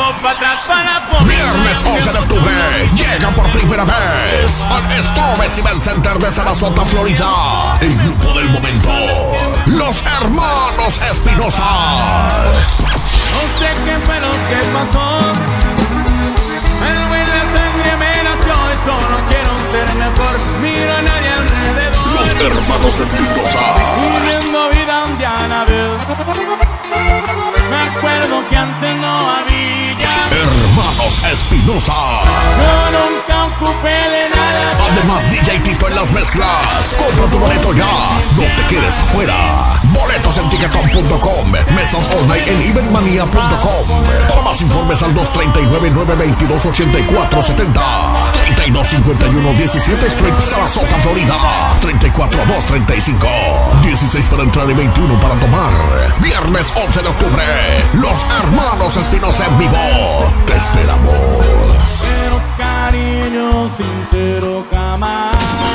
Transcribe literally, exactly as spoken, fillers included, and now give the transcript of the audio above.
para atrás para poder. Viernes once de octubre, llega por primera vez al Strawberry Event Center de Sarasota, Florida. El grupo del momento, los Hermanos Espinosa. No sé qué fue lo que pasó. El güey de sangre me nació y solo quiero ser mejor. Miro a nadie alrededor. Los Hermanos Espinosa. Viviendo vida un día a la vez. Me acuerdo que antes no había. Hermanos Espinosa. Yo nunca ocupé de nada. Además, D J Tito en las mezclas. Compra tu boleto ya, no te quedes afuera. Boletos en ticketon punto com, mesas online en eventmania punto com. Para más informes al dos tres nueve, nueve dos dos, ocho cuatro siete cero, treinta y dos cincuenta y uno diecisiete Street, Sarasota, Florida. treinta y cuatro dos treinta y cinco, dieciséis para entrar y veintiuno para tomar. Viernes once de octubre, los Hermanos Espinosa en vivo. Te esperamos. Pero cariño sincero jamás.